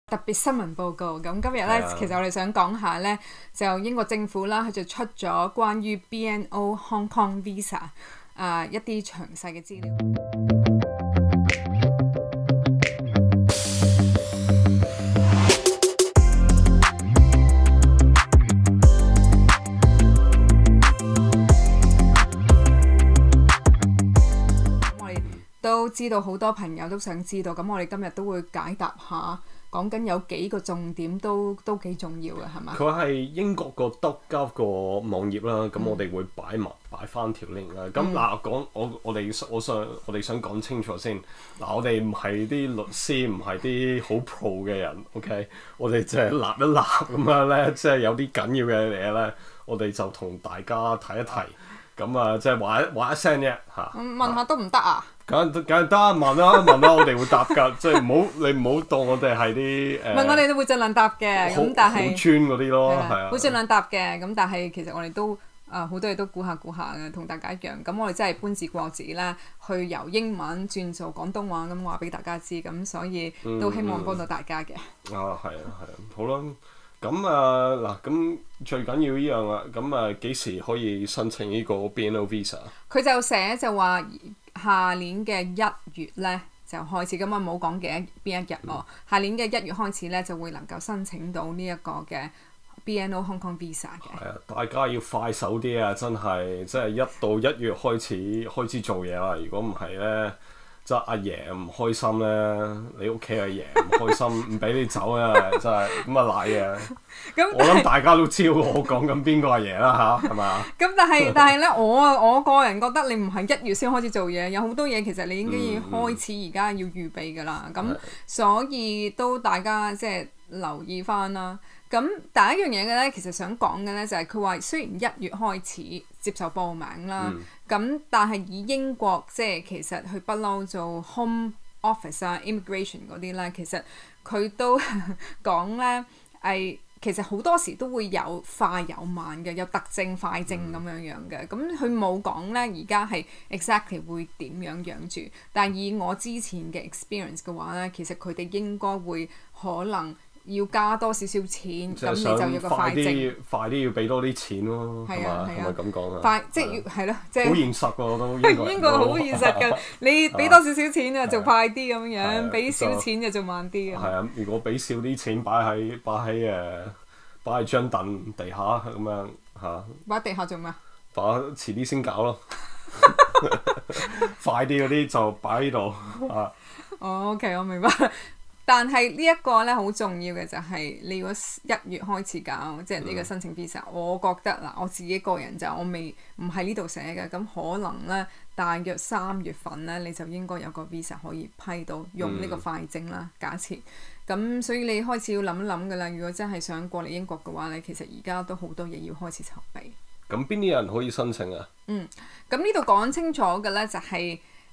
特別新聞報告。咁今日咧，其實我哋想講下咧，就英國政府啦，佢就出咗關於 BNO Hong Kong Visa 一啲詳細嘅資料。我哋都知道好多朋友都想知道，咁我哋今日都會解答下。講緊有幾個重點都幾重要嘅，係嘛？ 佢係英國個 .gov 個網頁啦，咁我哋會擺翻條 link 啦。咁嗱，我哋想講清楚先。嗱，我哋唔係啲律師，唔係啲好 pro 嘅人，OK？我哋淨係立一立咁樣咧，即係有啲緊要嘅嘢咧，我哋就同大家提一提。咁啊，即係話一聲啫嚇。 問下都唔得啊？ 梗係得，問啦，我哋會答㗎，即係你唔好當我哋係啲問我哋都會盡量答嘅，咁但係好專嗰啲咯，係啊， 會盡量答嘅，咁但係其實我哋都好多嘢都估下嘅，同大家一樣。咁我哋真係搬字過紙啦，去由英文轉做廣東話咁話俾大家知，咁所以都希望幫到大家嘅。 係啊，好啦，咁嗱，咁最緊要呢樣啦，咁幾時可以申請呢個 BNO Visa？ 佢就寫就話下年嘅1月咧就開始，咁啊冇講邊一日喎。下年嘅1月開始咧就會能夠申請到呢一個嘅 BNO Hong Kong Visa 嘅。 係啊，大家要快手啲啊！真係，即係1到1月開始做嘢啦。如果唔係咧，即係阿爺唔開心咧，你屋企阿爺唔開心，唔俾你走啊！真係咁啊賴嘅。我諗大家都知我講緊邊個阿爺啦嚇，係咪？ 咁但係咧，我個人覺得你唔係1月先開始做嘢，有好多嘢其實你應該要開始而家要預備㗎啦。咁所以都大家即係留意翻啦。咁第一樣嘢嘅咧，其實想講嘅咧就係佢話雖然1月開始接受報名啦，咁但係以英國即係其實佢不嬲做 Home Office 啊、Immigration 嗰啲咧，其實佢都講咧係。其實好多時都會有快有慢嘅，有特證快證咁樣嘅。咁佢冇講咧，而家係 exactly 會點樣養住。但係以我之前嘅 experience 嘅話咧，其實佢哋應該會可能要加多少少錢，咁你就要個快證。 快啲要俾多啲錢咯，係嘛？係咪咁講啊？ 快即係要係咯，即係好現實喎都。 英國好現實㗎，你俾多少少錢啊，就快啲咁樣；俾少錢就做慢啲。 係啊，如果俾少啲錢擺喺張凳地下咁樣嚇。 擺喺地下做咩？ 遲啲先搞咯。快啲嗰啲就擺喺度啊。 OK， 我明白。但係呢一個咧好重要嘅就係你如果1月開始搞，即係呢個申請 visa，我覺得嗱，我自己個人就我唔喺呢度寫嘅，咁可能咧大約3月份咧你就應該有個 visa 可以批到用呢個快證啦。假設咁，所以你開始要諗一諗㗎啦。如果真係想過嚟英國嘅話咧，其實而家都好多嘢要開始籌備。 咁邊啲人可以申請啊？ 咁呢度講清楚嘅咧就係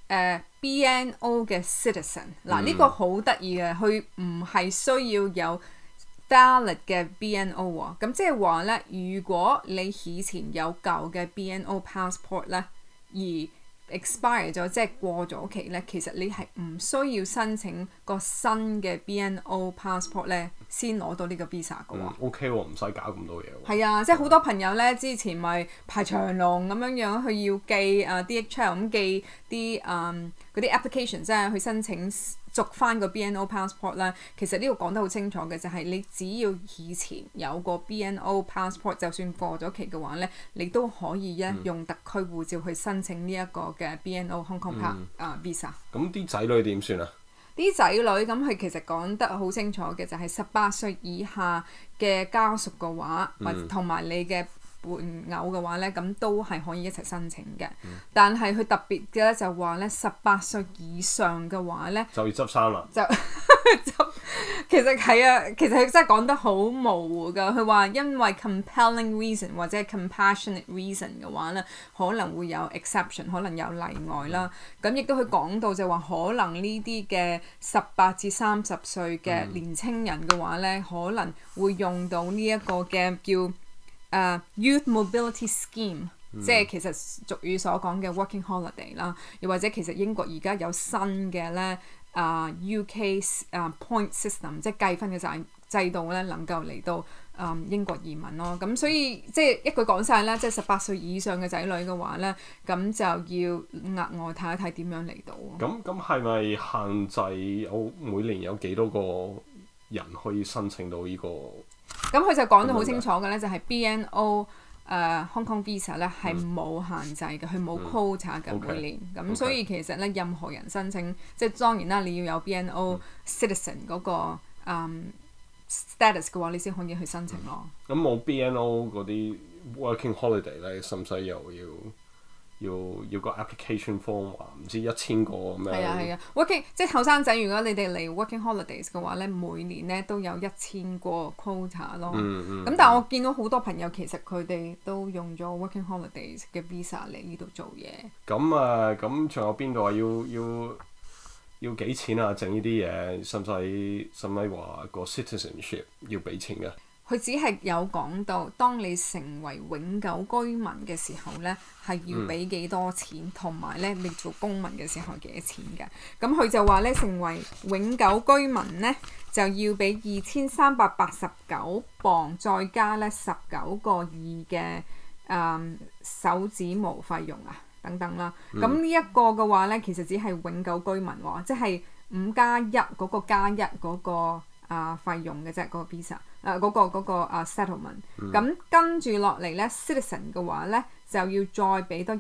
BNO 嘅 citizen 嗱，呢個好得意嘅，佢唔係需要有 valid 嘅 BNO 喎。咁即係話咧，如果你以前有舊嘅 BNO passport 咧，而 expire 咗，即係過咗期咧，其實你係唔需要申請個新嘅 BNO passport 咧，先攞到呢個 visa 嘅喎。 OK 喎，唔使搞咁多嘢喎。 係啊，即係好多朋友咧，之前咪排長龍咁樣去要寄DHL 咁寄啲嗰啲 application 即係去申請續翻個 BNO passport 啦。其實呢個講得好清楚嘅就係你只要以前有個 BNO passport，就算過咗期嘅話咧，你都可以用特區護照去申請呢一個嘅 BNO Hong Kong visa。 咁啲仔女點算啊？ 啲仔女咁佢其實講得好清楚嘅就係18歲以下嘅家屬嘅話，或同埋你嘅伴偶嘅話咧，咁都係可以一齊申請嘅。但係佢特別嘅咧就話咧，18歲以上嘅話咧就要執生啦。 就其實係啊，其實佢真係講得好模糊㗎。佢話因為 compelling reason 或者 compassionate reason 嘅話咧，可能會有 exception， 可能有例外啦。咁亦都佢講到就話，可能呢啲嘅18至30歲嘅年青人嘅話咧，可能會用到呢一個嘅叫Youth Mobility Scheme，即係其實俗語所講嘅 Working Holiday 啦，又或者其實英國而家有新嘅咧 UK point system， 即係計分嘅制度咧，能夠嚟到英國移民咯。咁所以即係一句講晒啦，即係18歲以上嘅仔女嘅話咧，咁就要額外睇一睇點樣嚟到。 咁係咪限制有每年有幾多個人可以申請到呢個？ 咁佢就講到好清楚嘅咧，就係 BNO Hong Kong Visa 咧係冇限制嘅，佢冇 quota 嘅每年。咁所以其實咧，任何人申請，即係當然啦，你要有 BNO citizen 嗰個status 嘅話，你先可以去申請咯。 咁冇 BNO 嗰啲 working holiday 咧，使唔使又要個 application form 話唔知1000個咁樣？ 係啊 working 即係後生仔，如果你哋嚟 working holidays 嘅話咧，每年咧都有1000個 quota 咯。咁但係我見到好多朋友其實佢哋都用咗 working holidays 嘅 visa 嚟呢度做嘢。 咁仲有邊度啊？要幾錢啊？整呢啲嘢，使唔使話個 citizenship 要俾錢嘅？ 佢只係有講到，當你成為永久居民嘅時候咧，係要俾幾多錢，同埋咧你做公民嘅時候係幾多錢嘅。咁佢就話咧，成為永久居民咧就要俾2389磅，再加咧19個2嘅手指模費用啊等等啦。咁呢一個嘅話咧，其實只係永久居民喎，即係5+1嗰個加1嗰個費用嘅啫，嗰個 visa 嗰個settlement。咁跟住落嚟咧 citizen 嘅話咧就要再俾多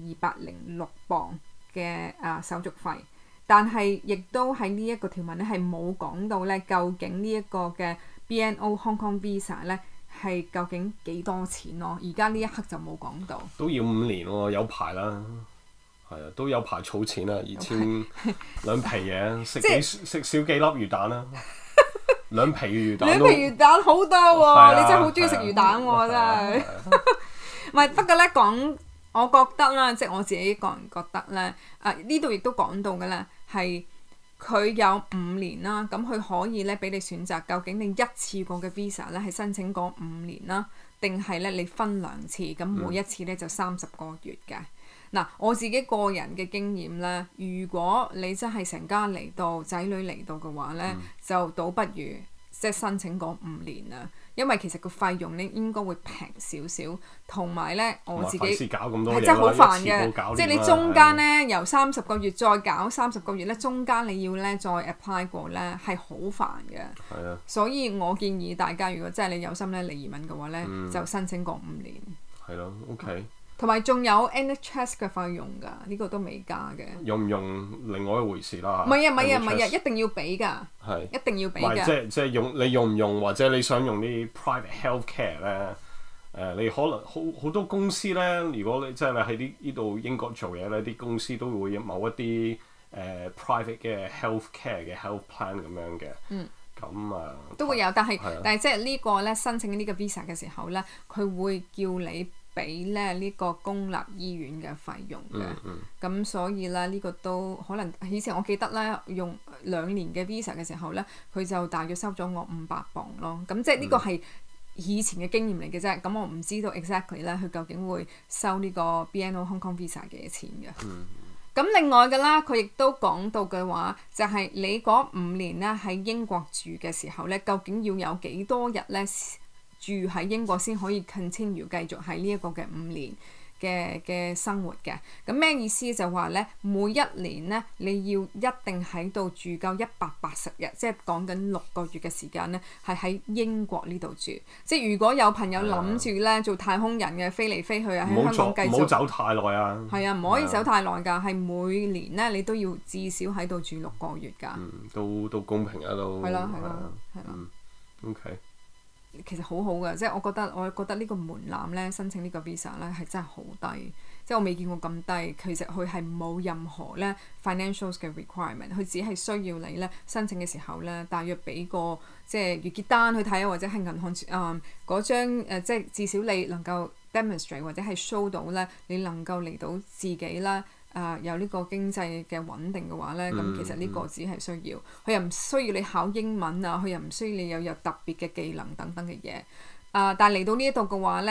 1206磅嘅手續費。但係亦都喺呢一個條文咧係冇講到咧，究竟呢一個嘅 BNO Hong Kong Visa 咧係究竟幾多錢咯？而家呢一刻就冇講到。 都要5年喎，有排啦。係啊，都有排儲錢啦，2000兩皮嘢，食少幾粒魚蛋啦。兩皮魚蛋好多喎！你真係好中意食魚蛋喎，真係。唔係，不過咧講，我覺得啦，即係我自己個人覺得咧，呢度亦都講到嘅咧，係佢有5年啦，咁佢可以咧俾你選擇，究竟你一次過嘅 visa 咧係申請嗰5年啦，定係咧你分2次，咁每一次咧就30個月嘅。嗱，我自己個人嘅經驗咧，如果你真係成家嚟到仔女嚟到嘅話咧，就倒不如即係申請嗰5年啦，因為其實個費用咧應該會平少少，同埋咧我自己係真係好煩嘅，即係你中間咧由30個月再搞30個月咧，中間你要咧再 apply 過咧係好煩嘅。係啊，所以我建議大家如果真係你有心咧嚟移民嘅話咧，就申請嗰5年。係咯 ，OK。 同埋仲有 NHS 嘅費用㗎，呢個都未加嘅。 用唔用另外一回事啦。 唔係啊，一定要俾㗎。係。一定要俾㗎。 即係你用唔用，或者你想用啲 private healthcare 咧？你可能好多公司咧，如果你即係你喺呢度英國做嘢咧，啲公司都會有某一啲private 嘅 healthcare 嘅 health plan 咁樣嘅。咁都會有，但係即係呢個咧申請呢個 visa 嘅時候咧，佢會叫你俾咧呢個公立醫院嘅費用嘅。咁所以咧呢個都可能以前我記得咧用2年嘅 visa 嘅時候咧，佢就大約收咗我500磅咯。咁即係呢個係以前嘅經驗嚟嘅啫。咁我唔知道 exactly 咧佢究竟會收呢個 BNO Hong Kong Visa 幾多錢嘅。咁另外嘅啦，佢亦都講到嘅話，就係你嗰5年咧喺英國住嘅時候咧，究竟要有幾多日咧住喺英國先可以 continue 繼續喺呢一個嘅5年嘅生活嘅。咁咩意思？就話咧，每一年咧你要一定喺度住夠180日，即係講緊6個月嘅時間咧，係喺英國呢度住。即係如果有朋友諗住咧做太空人嘅飛嚟飛去啊，喺香港繼續， 唔好走太耐啊。係啊，唔可以走太耐㗎，係每年咧你都要至少喺度住6個月㗎。 都公平啊，都係啦。OK。 其實好好嘅，即係我覺得呢個門檻咧，申請呢個 visa 咧係真係好低，即係我未見過咁低。其實佢係冇任何咧 financials 嘅 requirement， 佢只係需要你咧申請嘅時候咧，大約俾個即係月結單去睇啊，或者係銀行嗰張即係至少你能夠 demonstrate 或者係 show 到咧，你能夠嚟到自己啦。有呢個經濟嘅穩定嘅話咧，咁其實呢個只係需要，佢又唔需要你考英文啊，佢又唔需要你有特別嘅技能等等嘅嘢。但係嚟到呢一度嘅話咧，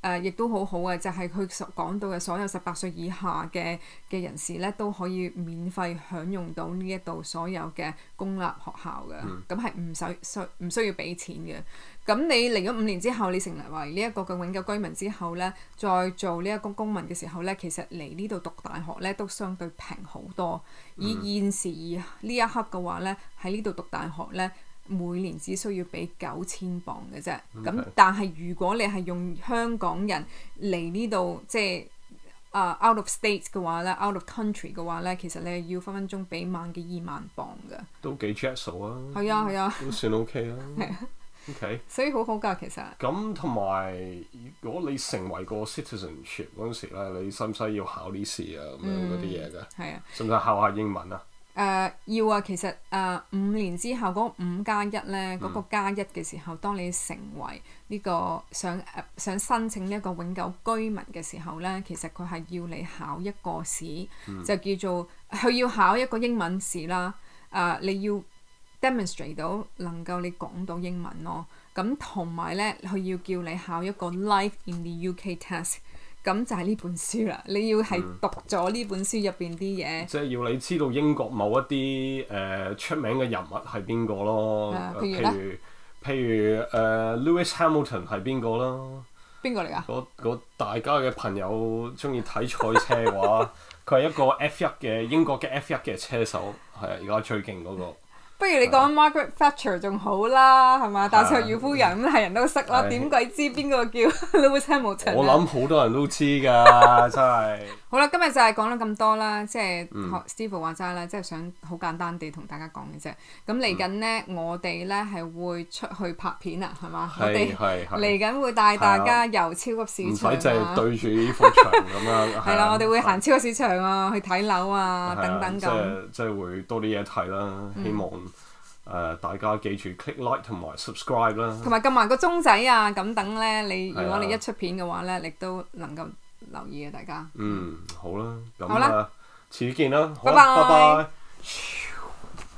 亦都好好嘅，就係佢所講到嘅所有18歲以下嘅人士咧，都可以免費享用到呢一度所有嘅公立學校嘅，咁係唔需要俾錢嘅。咁你嚟咗5年之後，你成為呢一個嘅永久居民之後咧，再做呢一個公民嘅時候咧，其實嚟呢度讀大學咧都相對平好多。以現時呢一刻嘅話咧，喺呢度讀大學咧，每年只需要俾9000磅嘅啫。咁但係如果你係用香港人嚟呢度，即係out of state 嘅話咧 ，out of country 嘅話咧，其實你係要分分鐘俾萬幾2萬磅嘅。 都幾 jet 數啊！ 係啊係啊， 都算 OK 啊。OK， 所以好好㗎其實。 咁同埋，如果你成為個 citizenship 嗰陣時咧，你使唔使要考呢試啊？咁樣嗰啲嘢㗎？ 係啊。 使唔使考下英文啊？ 要啊，其實5年之後嗰5+1咧，嗰個+1嘅時候，當你成為呢個想申請呢一個永久居民嘅時候咧，其實佢係要你考一個試，就叫做佢要考一個英文試啦。你要 demonstrate 到能夠你講到英文咯。咁同埋咧，佢要叫你考一個 Life in the UK test。咁就係呢本書啦，你要係讀咗呢本書入邊啲嘢， 即係要你知道英國某一啲出名嘅人物係邊個咯，譬如Lewis Hamilton 係邊個啦？ 邊個嚟㗎？ 大家嘅朋友中意睇賽車嘅話，佢係一個 F1嘅英國嘅 F1嘅車手，係啊，而家最勁嗰個。 不如你講 Margaret Thatcher 仲好啦，係嘛？戴卓爾夫人咁係人都識啦，點鬼知邊個叫 Lewis Hamilton？我諗好多人都知㗎，真係。 好啦，今日就係講咗咁多啦，即係學 Steve 話齋啦，即係想好簡單地同大家講嘅啫。咁嚟緊呢，我哋呢係會出去拍片啊，係嘛？我哋嚟緊會帶大家遊超級市場啊， 唔使淨係對住呢幅牆咁樣。 係啦，我哋會行超級市場啊，去睇樓啊，等等咁。 即係會多啲嘢睇啦，希望大家記住 click like 同埋 subscribe 啦，同埋撳埋個鐘仔啊，咁等咧，如果你一出片嘅話咧，你都能夠留意嘅，大家。 好啦，咁好啦， 遲啲見啦， 拜拜。